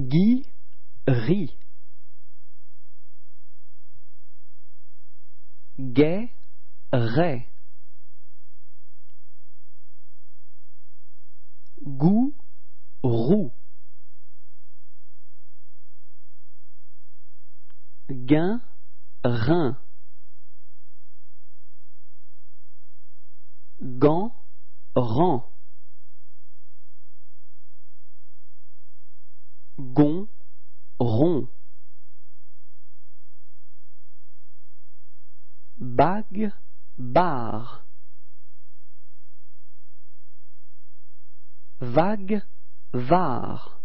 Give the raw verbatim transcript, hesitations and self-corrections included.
Guy rit. Gai rait. Goût roux. Gain rein. Gant rang. Gon rond. Bague barre. Vague var.